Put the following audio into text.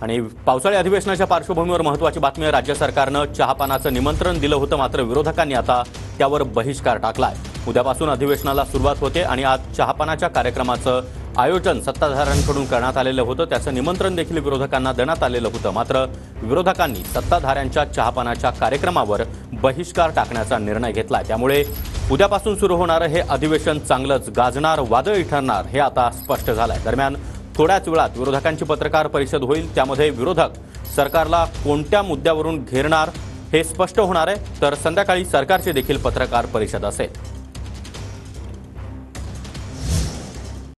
आणि पावसाळी अधिवेशनाच्या पार्श्वभूमीवर महत्त्वाची बातमी आहे। राज्य सरकारनं चहापानाचं निमंत्रण दिलं होतं, मात्र विरोधकांनी आता त्यावर बहिष्कार टाकलाय। उद्यापासून अधिवेशनाला सुरुवात होते आणि आज चहापानाच्या कार्यक्रमाचं आयोजन सत्ताधाऱ्यांकडून करण्यात आलेलं होतं। त्याचं निमंत्रण देखील विरोधकांना देण्यात आलेलं होतं, मात्र विरोधकांनी सत्ताधाऱ्यांच्या चहापानाच्या कार्यक्रमावर बहिष्कार टाकण्याचा निर्णय घेतलाय। त्यामुळे उद्यापासून सुरू होणारं हे अधिवेशन चांगलंच गाजणार, वादळी ठरणार हे आता स्पष्ट झालंय। दरम्यान थोड्याच वेळात विरोधकांची पत्रकार परिषद होईल, त्यामध्ये विरोधक सरकारला कोणत्या मुद्द्यावरून घेरणार हे स्पष्ट होणार आहे। तर संध्याकाळी सरकारची देखील पत्रकार परिषद असेल।